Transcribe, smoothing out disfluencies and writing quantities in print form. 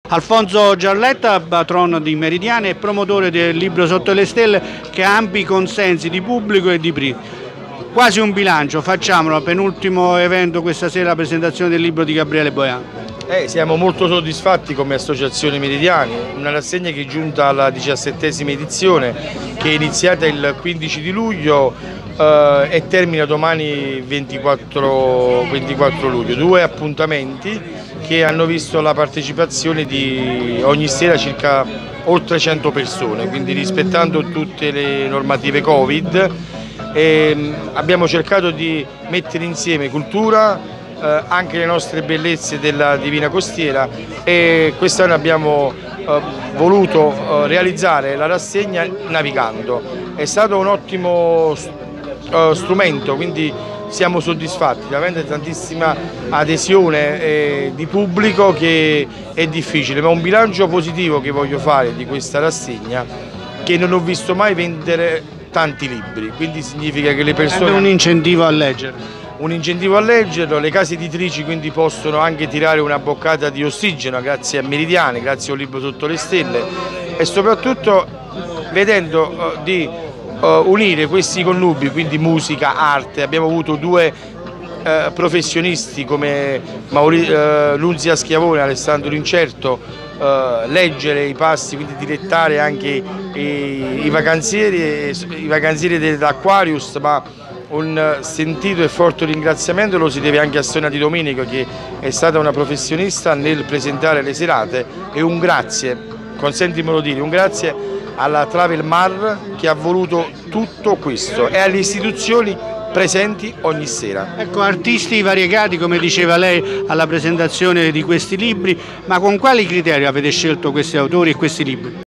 Alfonso Giarletta, patrono di Meridiana e promotore del libro Sotto le Stelle, che ha ampi consensi di pubblico e di print. Quasi un bilancio, facciamolo, penultimo evento questa sera, la presentazione del libro di Gabriele Boiano. Siamo molto soddisfatti come associazione Meridiani, una rassegna che è giunta alla 17ª edizione, che è iniziata il 15 di luglio e termina domani 24 luglio. Due appuntamenti che hanno visto la partecipazione di ogni sera circa oltre 100 persone, quindi rispettando tutte le normative Covid. Abbiamo cercato di mettere insieme cultura, anche le nostre bellezze della Divina Costiera, e quest'anno abbiamo voluto realizzare la rassegna navigando. È stato un ottimo strumento, quindi siamo soddisfatti, avendo tantissima adesione di pubblico, che è difficile, ma un bilancio positivo che voglio fare di questa rassegna, che non ho visto mai vendere tanti libri, quindi significa che le persone... È un incentivo a leggere. Un incentivo a leggerlo, le case editrici quindi possono anche tirare una boccata di ossigeno grazie a Meridiane, grazie al libro Sotto le Stelle, e soprattutto vedendo di unire questi connubi, quindi musica, arte. Abbiamo avuto due professionisti come Nunzia Schiavone e Alessandro Incerto leggere i passi, quindi dilettare anche i vacanzieri dell'Aquarius, ma un sentito e forte ringraziamento lo si deve anche a Sonia Di Domenico, che è stata una professionista nel presentare le serate, e un grazie, consentimelo dire, un grazie alla Travel Mar che ha voluto tutto questo, e alle istituzioni presenti ogni sera. Ecco, artisti variegati, come diceva lei alla presentazione di questi libri, ma con quali criteri avete scelto questi autori e questi libri?